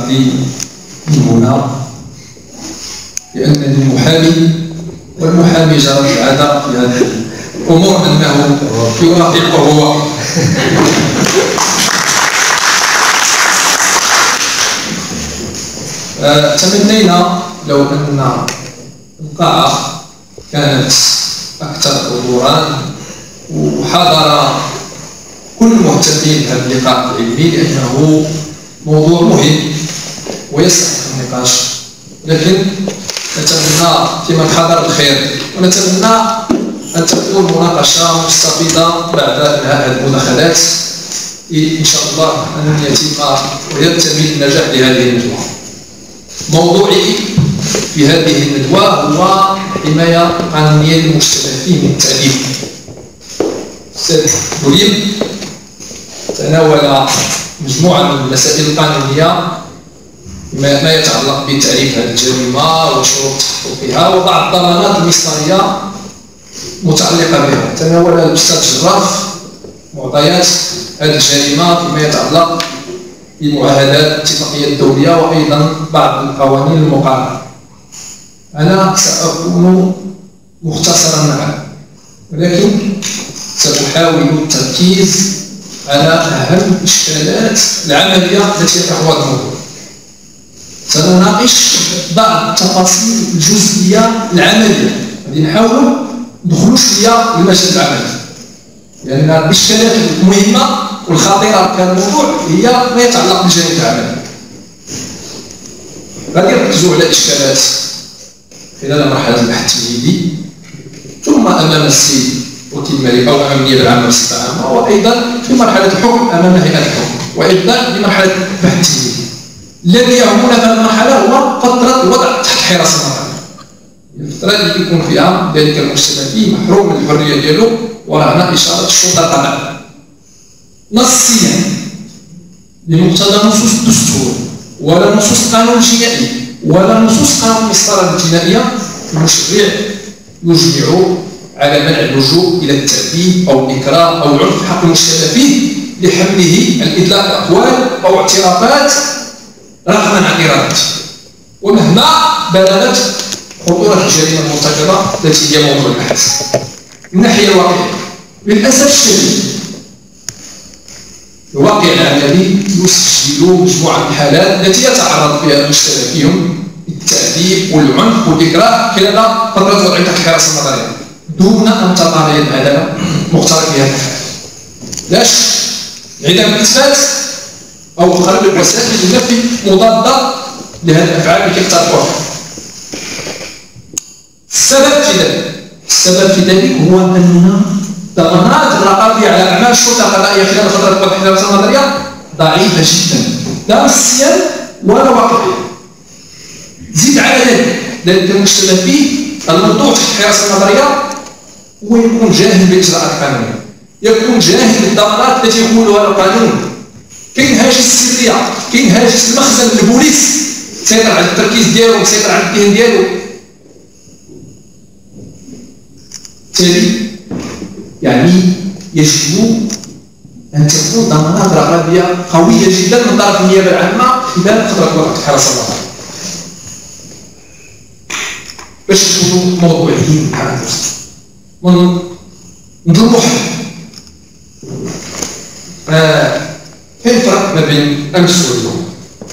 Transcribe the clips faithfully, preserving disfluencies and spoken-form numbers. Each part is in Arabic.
لي من هنا لأنني محامي، والمحامي جرت العادة في هذه الأمور أنه يرافقه هو. تمنينا لو أن القاعة كانت أكثر حضورا وحضر كل المهتمين بهذا اللقاء العلمي، لأنه موضوع مهم ويستحق النقاش. لكن نتمنى فيمن حضر الخير، ونتمنى أن تكون مناقشة مستفيضة بعد انهاء هذه المداخلات، إن شاء الله أن يتم ويتم النجاح لهذه الندوة. موضوعي في هذه الندوة هو حماية قانونية للمشتبه من التعذيب. الأستاذ نورين تناول مجموعة من المسائل القانونية ما يتعلق بتعريف هذه الجريمة وشروط تحققها وبعض الضمانات المصدرية متعلقة بها. تناول الأستاذ جراف معطيات هذه الجريمة فيما يتعلق بمعاهدات الاتفاقية الدولية وأيضا بعض القوانين المقارنة. أنا سأكون مختصرا معا، ولكن سأحاول التركيز على أهم الإشكالات العملية التي يطرحها الموضوع. سنناقش بعض التفاصيل الجزئية العملية، غادي نحاول ندخلوا شوية للمجال العملي، لأن الإشكالات المهمة والخطيرة في هذا الموضوع هي ما يتعلق بالجانب العملي. غادي نركزوا على إشكالات خلال مرحلة البحث التمهيدي، ثم أمام السيد وكيل الملك أو أمام النيابة العامة بصفة عامة، وأيضا في مرحلة الحكم أمام هيئة الحكم، وأيضا في مرحلة البحث التمهيدي. الذي يهمنا في هذه المرحلة هو فترة الوضع تحت حراسة المرأة، الفترة اللي يكون فيها ذلك المشتبه فيه محروم من الحرية ديالو ورهن إشارة الشرطة القضائية نصيا بمقتضى نصوص الدستور ولا نصوص القانون الجنائي ولا نصوص قانون المسطرة الجنائية. المشرع يجمع على منع اللجوء إلى التأديب أو الإكراه أو العنف حق المشتبه فيه لحمله الإدلاء بأقوال أو اعترافات رغما عن إرادته، ومهما بلغت خطورة الجريمة المرتكبة التي هي موضوع البحث. من الناحية الواقعية للأسف الشديد الواقع العملي يسجل مجموعة من الحالات التي يتعرض فيها المشتبه فيهم بالتأديب والعنف والإكراه خلال فترة وضعهم تحت الحراسة النظرية دون أن تطال يد العدالة مقترف بها الحال. لاش عدم الإثبات أو قرب الوسائل التي مضادة لهذه الأفعال التي يقترفوها. السبب في ذلك السبب في ذلك هو أن ضمانات الرقابية على أعمال الشرطة القضائية خلال فترة وضع الحراسة النظرية ضعيفة جدا، لا نصيا ولا واقعيا. زيد على ذلك ذلك المشتبه فيه الموضوع تحت الحراسة النظرية هو يكون جاهل بالإجراءات القانونية، يكون جاهل بالضمانات التي يقولها القانون. كاين هاجس السرية، كاين هاجس المخزن البوليس مسيطر على التركيز ديالو، مسيطر على الذهن ديالو. بالتالي يعني يجب أن تكون ضمانات رقابية قوية جدا من طرف النيابة العامة خلال فترة وقت الحراسة النظرية باش نكونوا موضوعيين على الوسط. من نضربوا حل. كاين فرق ما بين أمس واليوم.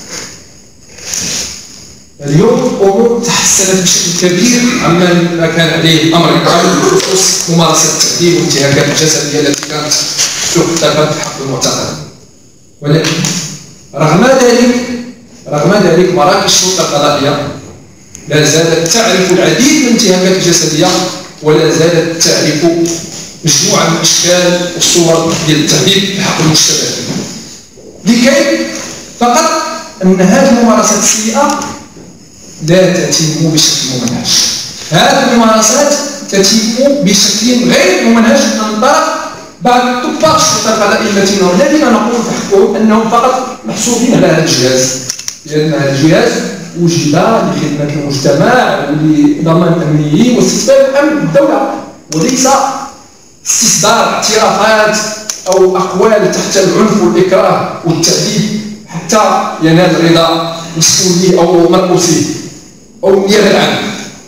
اليوم الأمور تحسنت بشكل كبير عما كان عليه الأمر قبل بخصوص ممارسة التأديب والانتهاكات الجسدية التي كانت ترتكب في حق المعتقل. ولكن رغم ذلك رغم ذلك مراكز الشرطة القضائية لا زالت تعرف العديد من الانتهاكات الجسدية، ولا زالت تعرف مجموعة من الأشكال والصور ديال التهديد بحق المشتبه لكي فقط أن هذه الممارسات السيئة لا تتم بشكل ممنهج. هذه الممارسات تتم بشكل غير ممنهج من طرف بعض ضباط الشرطة القضائية الذين نقول في حقهم أنهم فقط محسوبين على هذا الجهاز، لأن هذا الجهاز وجد لخدمة المجتمع ولضمان الأمنيين واستتباب أمن الدولة، وليس استصدار اعترافات أو أقوال تحت العنف والإكراه والتأديب حتى ينال رضا مسؤوليه او مرؤوسيه او النيابه العامه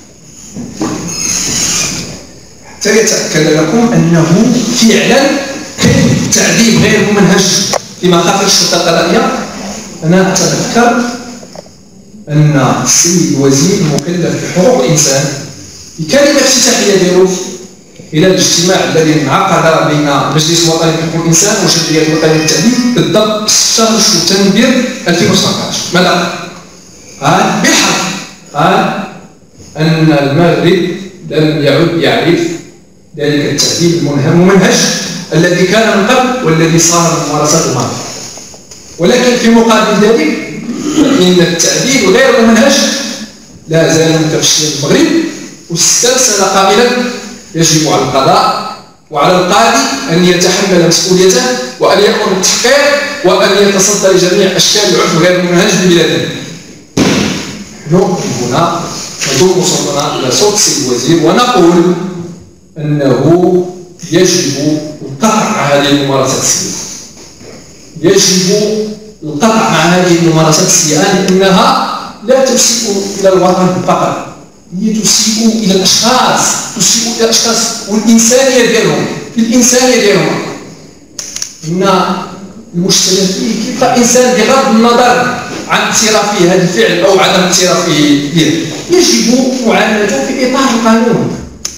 حتى يتاكد لكم انه فعلا كاين تعذيب غير ممنهج في مخاطر الشرطه القضائيه. انا اتذكر ان السيد الوزير المكلف بحقوق الانسان في كلمه افتتاحيه ديالو الى الاجتماع الذي انعقد بين المجلس الوطني لحقوق الانسان والجمعيه الوطنيه للتعذيب بالضبط شهر سبتمبر ألفين وسبعطاش ماذا قال؟ بالحق قال ان المغرب لم يعد يعرف ذلك التعذيب الممنهج الذي كان من قبل والذي صار من ممارسات الماضي، ولكن في مقابل ذلك فإن التعذيب غير الممنهج لا زال متفشيا في المغرب، واسترسل قائلا يجب على القضاء وعلى القاضي أن يتحمل مسؤوليته وأن يأمر بالتحقيق وأن يتصدى لجميع أشكال العنف غير الممنهج في بلادنا. نحن هنا نضم صوتنا إلى صوت السيد الوزير ونقول أنه يجب القطع مع هذه الممارسات السيئة، يجب القطع مع هذه الممارسات السيئة لأنها لا تسيء إلى الوطن فقط، هي تسيء إلى الأشخاص، تسيء إلى الأشخاص والإنسانية ديالهم، في الإنسانية ديالهم. إن المجتمعين كيبقى إنسان بغض النظر عن اعترافه هذا الفعل أو عدم اعترافه به، يجب معاملته في إطار القانون.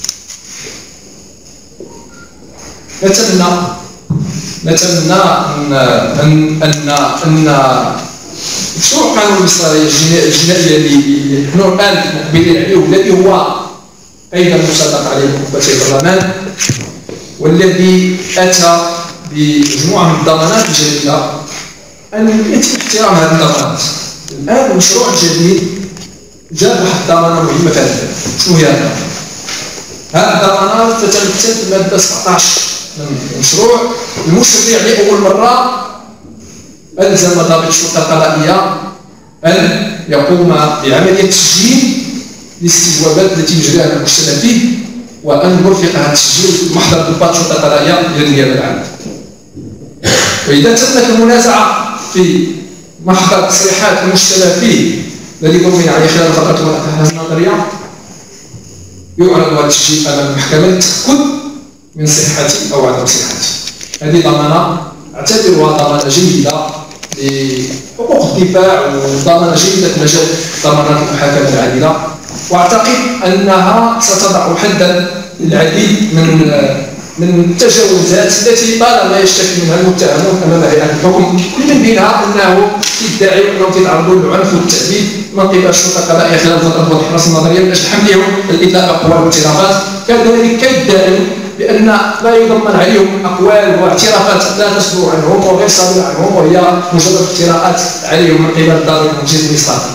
نتمنى نتمنى ان ان ان ان مشروع قانون الاصلاحيه الجنائيه اللي نحن الان مقبلين عليه والذي هو ايضا مصادق عليه قبه البرلمان والذي اتى بمجموعه من الضمانات الجديده ان يتم احترام هذه الضمانات. الان المشروع الجديد جاب واحد الضمانه مهمه في هذا. شنو هي هذه؟ هذه الضمانات تتمثل في الماده سبعطاش من المشروع. المشرع لأول مرة ألزم ضابط الشرطة القضائية أن يقوم بعملية تسجيل الاستجوابات التي يجريها المجتمع فيه وأن يرفق هذا التسجيل محضر ضباط الشرطة القضائية إلى النيابة العامة. وإذا تمت المنازعة في محضر تصريحات المجتمع فيه الذي بني عليه خلال فترة الأبحاث النظرية يعرض هذا التسجيل أمام المحكمة للتأكد من صحته أو عدم صحته. هذه ضمانة أعتبرها ضمانة جيدة لحقوق الدفاع وضمانة جيدة في مجال ضمانات المحاكمة العادلة، وأعتقد أنها ستضع حدا للعديد من من التجاوزات التي طالما يشتكي منها المتهمون أمام هيئات الحكم، من بينها أنه يدعي أنهم يتعرضون للعنف والتعذيب من قبل الشرطة القضائية خلال فترة الحراسة النظرية من أجل حملهم الإطلاق أقوال واعترافات، كذلك كيدعي بأن لا يضمن عليهم أقوال واعترافات لا تصدر عنهم وغير صادرة عنهم وهي مجرد افتراءات عليهم من قبل الضابط المجلس الإصلاحي.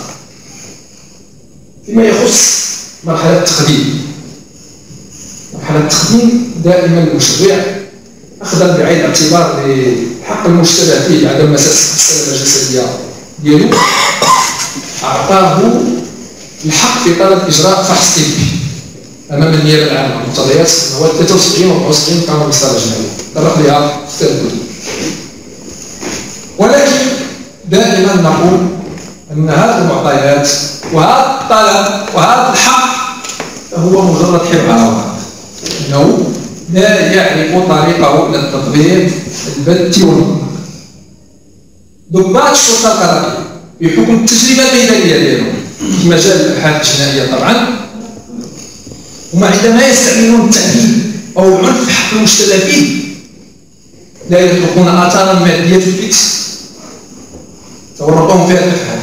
فيما يخص مرحلة التقديم، مرحلة التقديم دائما المشرع أخذا بعين الاعتبار لحق المجتمع فيه عدم مساس السلامة الجسدية ديالو، أعطاه الحق في طلب إجراء فحص طبي امام النيابه العامه مقتضيات المواد ثلاثة وسبعين و أربعة وسبعين قانون الاصلاحيه الجنائيه طرق لها في التدبير. ولكن دائما نقول ان هذه المعطيات وهذا الطلب وهذا الحق هو مجرد حرب عوض، انه لا يعرف طريقه الى التطبيق البتي والمطلق. ضباط الشرطه القضائيه بحكم التجربه الميدانيه ديالهم في مجال الابحاث الجنائيه طبعا، وما عندما يستعملون التعذيب او العنف حق المجتمع فيه لا يتركون اثارا ماديه في تورطهم في هذا الافعال.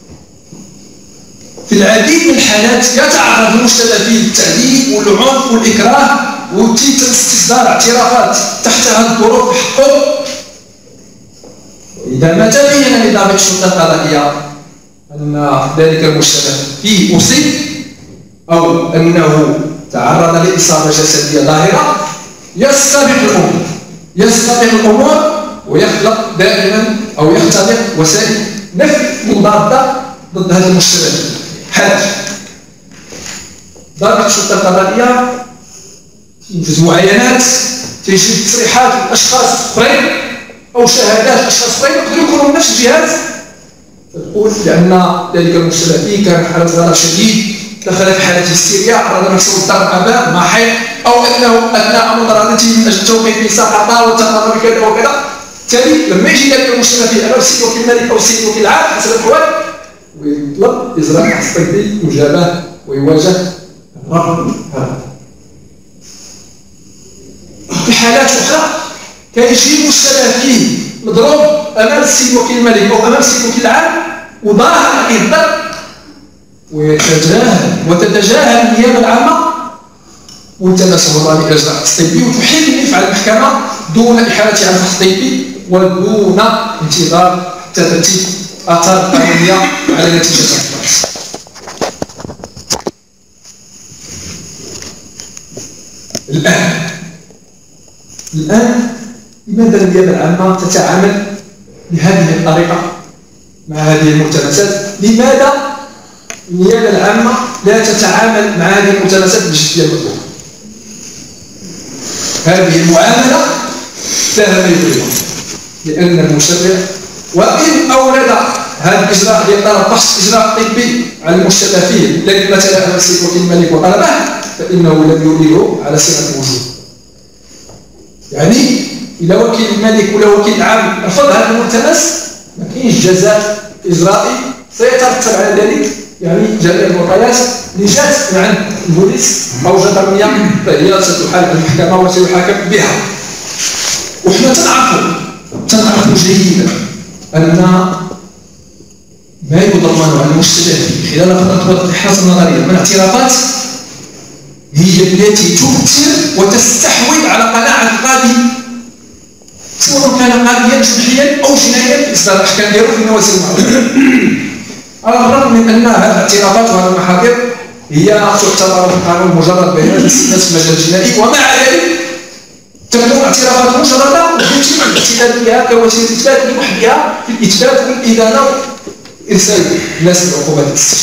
في العديد من الحالات يتعرض المجتمع فيه للتعذيب والعنف والاكراه وتم استصدار اعترافات تحت هذه الظروف بحقه. اذا ما تبين لضابط الشرطه القضائيه ان ذلك المجتمع فيه اصيب او انه تعرض لإصابة جسدية ظاهرة يستبق الأمور يستبق الأمور ويخلق دائما أو يختلق وسائل نفي مضادة ضد هذا المجتمع. حاج ضابط الشرطة القضائية تنجز معاينات، تيجيب تصريحات لأشخاص آخرين أو شهادات أشخاص آخرين يقدروا يكونوا من نفس الجهات تقول لأن ذلك المشتبه فيه كان في حالة غضب شديد، دخل في حالة هستيريا، عرض نفسه للضرب أمام مع حي، أو أنه أثناء مضاربته من أجل توقيف سقط وتقرر بكذا وكذا. بالتالي لما يجي ذلك المشتبه فيه أمام السيد وكيل الملك أو السيد وكيل العام حسب الأحوال، ويطلب إجراء فحص طبي مجابه ويواجه الرفض هذا. في حالات أخرى كيجي مشتبه فيه مضروب أمام السيد وكيل الملك أو أمام السيد وكيل العام وظاهر عليه الضرب، ويتجاهل وتتجاهل النيابة العامة والتماسه الله لإجراء الفحص الطبي، وتحيل يفعل المحكمة دون إحالته على الفحص الطبي ودون انتظار حتى تأتي آثار قانونية على نتيجة الفحص. الآن الآن لماذا النيابة العامة تتعامل بهذه الطريقة مع هذه الملتمسات؟ لماذا النيابة العامة لا تتعامل مع هذه الملتمسات بالجدية المطلوبة؟ هذه المعاملة لها ما يدريها، لأن المشرع وإن أورد هذا الإجراء ديال طلب فحص إجراء طبي على المشتبه فيه الذي مثلا أمام السيد وكيل الملك وطلبه، فإنه لم يريده على صيغة الوجوب. يعني إذا وكيل الملك ولا وكيل العام رفض هذا الملتمس ما كاينش جزاء إجرائي سيترتب على ذلك، يعني جميع المعطيات اللي جات من عند البوليس أو الجدرمية فهي ستحال على المحكمة وسيحاكم بها. وحنا تنعرفوا تنعرفوا جيدا أن ما يضمن على المشتبه فيه خلال فترة الإحراز النظرية من اعترافات هي التي تؤثر وتستحوذ على قناعة القاضي، سواء كان قاضيا جنحيا أو جنائيا في إصدار الأحكام ديالو في النوازل المعروفة. على الرغم من أن هذه الاعترافات وهذه المحاضر هي تعتبر في القانون مجرد بيانات استئناس في المجال الجنائي، ومع ذلك تكون اعترافات مجردة ويتم الاعتماد بها كوسيلة إثبات لوحدها في الإثبات والإدانة وإرسال الناس لعقوبات السجن.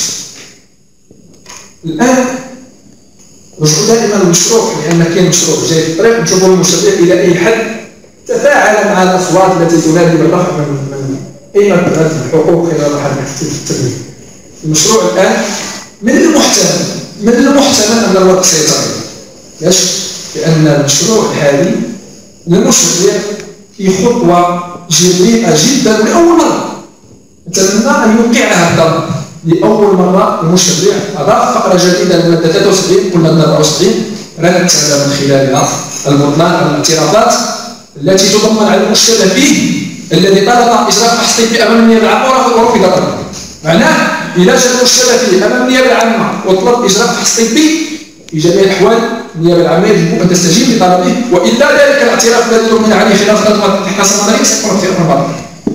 الآن رجعوا دائما للمشروع، لأن كاين مشروع جاي في الطريق نشوفوا المشرع إلى أي حد تفاعل مع الأصوات التي تنادي بالرفع من من أي مبادئ الحقوق خلال مرحلة التنفيذ. المشروع الآن من المحتمل من المحتمل أن الوضع سيتغير. ليش؟ لأن المشروع الحالي للمشرع في خطوة جريئة جدا لأول مرة. نتمنى أن يوقعها الضرب لأول مرة. المشرع أضاف فقرة جديدة للمادة ثلاثة وسبعين والمادة أربعة وسبعين ردت من خلالها البطلان على الاعترافات التي تضمن على المشتبه فيه الذي طلب إجراء فحص طبي أمام النيابة العامة ورفض طلبه. معناه إذا جاء المشتبه فيه أمام النيابة العامة وطلب إجراء فحص طبي في جميع الأحوال النيابة العامة يجب أن تستجيب لطلبه، وإلا ذلك الاعتراف الذي يؤمن عليه خلاف خطوة الإحراز النظري سيكون اعترافا باطلا.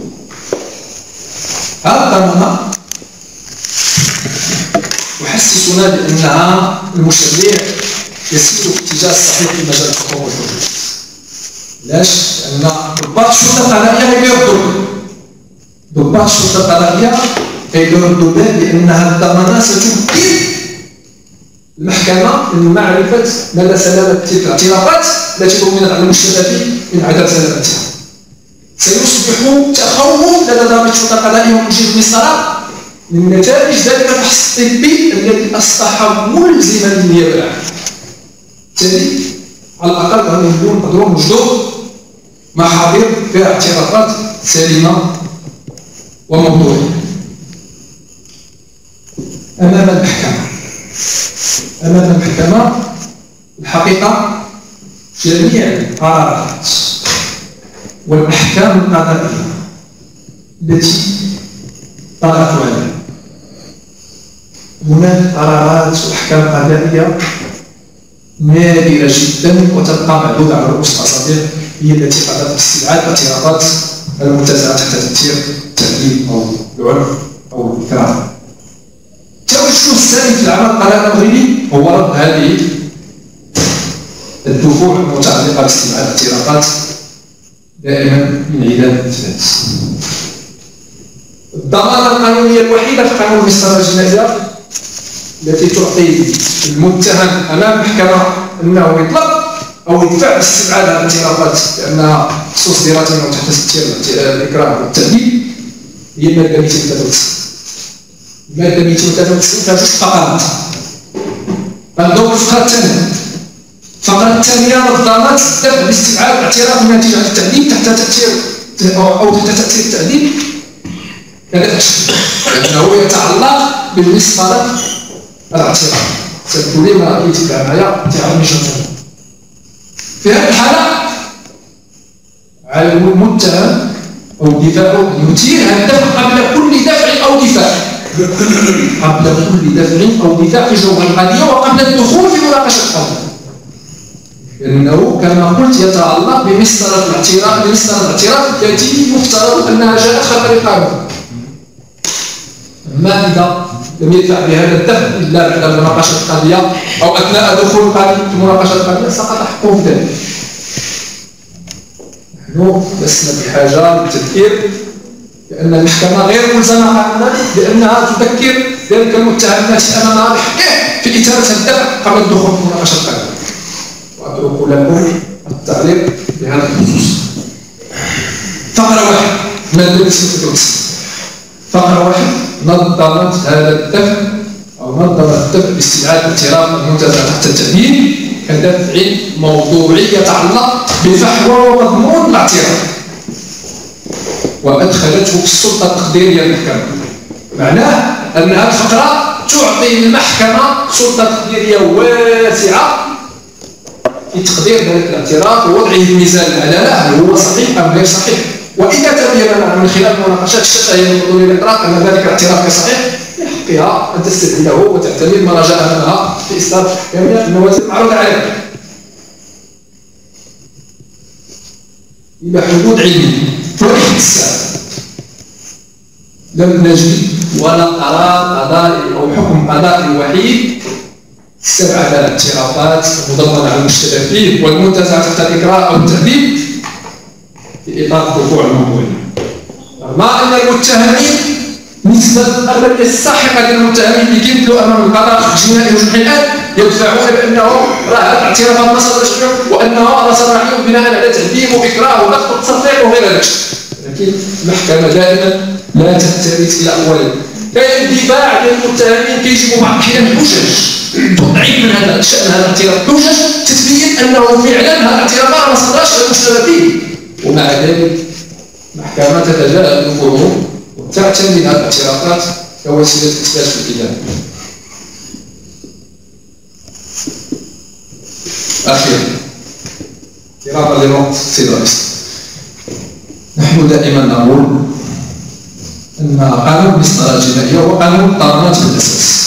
هذا ضمن يحسسنا بأنها المشرع يسير في الاتجاه الصحيح في مجال الحقوق والحقوق. علاش؟ لأن ضباط الشرطة القضائية كيردوا ضباط الشرطة القضائية كيردوا بها بأن هذه الضمانة ستمكن المحكمة من معرفة مدى سلامة تلك الاعترافات التي ضمنت على المشتبه فيه من عدم سلامتها. سيصبح تخوف لدى ضابط الشرطة القضائية ومجيب المسطرة من نتائج ذلك الفحص الطبي الذي أصبح ملزما للنيابة العامة. بالتالي على الأقل غادي نقدروا نوجدوا محاضر فيها اعترافات سليمة وموضوعية أمام المحكمة. أمام المحكمة الحقيقة جميع القرارات والأحكام القضائية التي طرأت عليها، هناك قرارات وأحكام قضائية نادرة جدا وتبقى معدودة على رؤوس الأصابع هي التي قضت باستبعاد اعتراضات المنتزعة تحت تأثير التأديب أو العنف أو الإكراه. التوجه الثاني في العمل القضائي المغربي هو رد هذه الدفوع المتعلقة باستبعاد الاعتراضات دائما من عداد الإثبات. الضمانة القانونية الوحيدة في قانون المسطرة الجنائية التي تعطي المتهم أمام المحكمة أنه يطلب أو يدفع باستبعاد هذه الاعترافات لأنها صدرت منه تحت تأثير الإكراه والتأديب هي المادة مئتين وثلاثة وتسعين. المادة مئتين وثلاثة وتسعين فيها جوج فقرات. غندوك الفقرة الثانية. الفقرة الثانية نظمت الدفع باستبعاد الاعتراف بنتيجة التعذيب تحت تأثير أو تحت تأثير التعذيب كذا لأنه يتعلق بالمسطرة الاعتراف. ستقولي ما رأيت معايا تعاوني شرطا. في هذه الحالة على المتهم أو دفاعه يثير الدفع قبل كل دفع أو دفاع قبل كل دفع أو دفاع في جوهر القضية وقبل الدخول في مناقشة القضية، لأنه كما قلت يتعلق بمسطرة الاعتراف بمسطرة الاعتراف التي يفترض أنها جاءت خلف القانون. أما إذا لم يدفع بهذا الدفع إلا بعد مناقشة القضية أو أثناء دخول القاضي في مناقشة القضية سقط حقه في ذلك. نحن لسنا بحاجة للتذكير لأن المحكمة غير ملزمة قانونا بأنها تذكر ذلك المتهم الذي أمامها بحقه في إثارة الدفع قبل الدخول في مناقشة القضية. وأترك لكم التعليق بهذا الخصوص. فقرة واحد مادة ستة وتسعين. فقرة واحد نظمت هذا الدفع أو نظمت الدفع باستبعاد الاعتراف المنتزع تحت التأمين كدفع موضوعي يتعلق بفحوى ومضمون الاعتراف وأدخلته في السلطة التقديرية للمحكمة. معناه أن هذه الفقرة تعطي للمحكمة سلطة تقديرية واسعة في تقدير ذلك الاعتراف ووضعه في ميزان العدالة هل هو صحيح أم غير صحيح. وإذا تبين لنا من خلال مناقشات الشفهية من حضور الإقرار أن ذلك الاعتراف غير صحيح من حقها أن تستدعيه وتعتمد ما جاء أمامها في إصدار جميع النوازل المعروضة عليها إلى حدود علمية. ولحد الساعة لم نجد ولا قرار قضائي أو حكم قضائي وحيد استبعد الاعترافات المضمنة على المشتبه فيه والمنتزع تحت الإقرار أو التهديد في إطار الرجوع الموضوعي. رغم أن المتهمين نسبة الأغلبية الساحقة للمتهمين اللي كيمثلوا أمام القضاء الجنائي والجنحي الآن يدفعون بأنه راه الاعترافات مصدر تشريع وأنه راه صراحي بناء على تعذيب وإكراه وضغط وتصفيق وغير ذلك. لكن المحكمة دائما لا تلتفت إلى أقوالهم. كاين الدفاع ديال المتهمين كيجيبوا بعض الأحيان حجج تضعيف من هذا الشأن هذا الاعتراف، حجج تثبيت أنه فعلا هذا الاعتراف ما صدرش على المشتبه فيه، ومع ذلك المحكمة تتجاهل الفروض وتعتمد هذه الاعترافات كوسيلة إثبات في الإدانة. أخيرا إرادة للوقت سيد الرئيس، نحن دائما نقول أن قانون المسطرة الجنائية هو قانون الضمانات بالأساس،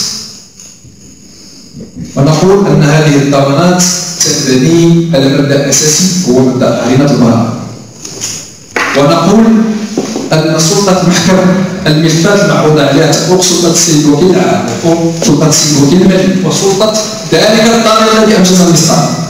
ونقول أن هذه الضمانات تنبني على مبدأ أساسي هو مبدأ قرينة البراءة، ونقول أن سلطة المحكمة الملفات المعروضة عليها تفوق سلطة السيد الوكيل العام، تفوق سلطة السيد الوكيل المالي وسلطة ذلك الضامن الذي أنجز المسطرة.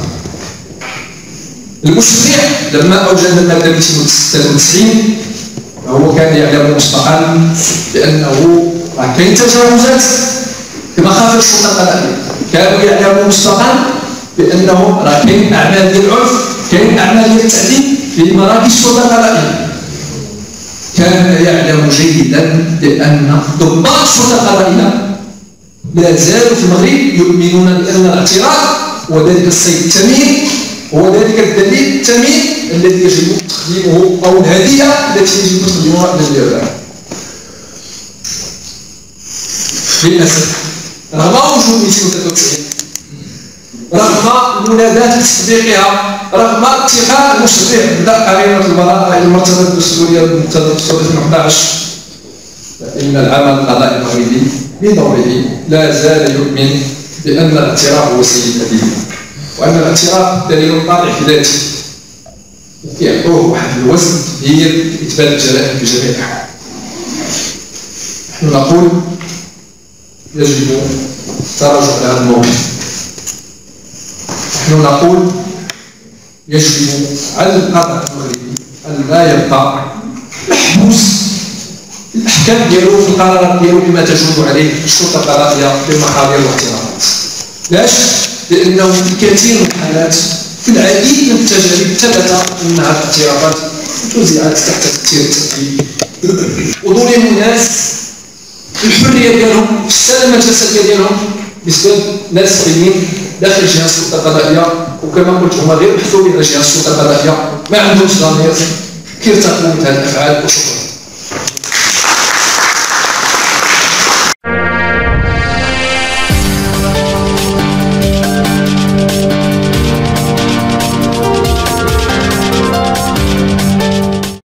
المشرع لما أوجد المادة مئتين وثلاثة وتسعين فهو كان يعلم مسبقا بأنه راه كاين تجاوزات كما خافت السلطة القضائية، كانوا يعلموا مسبقا بأنه راه كاين أعمال ديال العنف، كاين أعمال ديال التعذيب في مراكز السلطة القضائية. كان يعلم جيدا بأن ضباط السلطة القضائية لا زالوا في المغرب يؤمنون بأن الاعتراف وذلك الصيد الثمين هو ذلك الدليل الثمين الذي يجب تقديمه أو الهدية التي يجب تقديمها إلى الجبال. للأسف رغم وجود مئتين وثلاثة وتسعين، رغم منادات تطبيقها، رغم اتخاذ المشرع بدا قرينة البراءة إلى المرتبة الدستورية المقتضى الدستوري ألفين وأحد عشر، فإن العمل القضائي المغربي بدوره لا زال يؤمن بأن الاعتراف هو سيد الأدلة، وأن الاعتراف دليل قاطع في ذاته يعطوه واحد الوزن كبير في إثبات الجرائم في جميع الأحوال. نحن نقول يجب التراجع على هذا الموقف. نحن نقول يجب على القضاء المغربي أن لا يبقى محبوس الأحكام ديالو في القرارات ديالو بما تجوز عليه السلطة القضائية بمحاضر واعتراضات. لاش؟ لأنه في كثير من الحالات في العديد من التجارب ثبت أن هذه الاعترافات توزيعات تحت تأثير التأديب وظلموا الناس الحريه ديالهم في السلامه الجسديه ديالهم بسبب ناس صغيرين داخل جهاز السلطه القضائيه، وكما قلت هما غير محسوبين على جهاز السلطه القضائيه، ما عندهمش ضمير كيرتكبوا مثل هذه الافعال. وشكرا.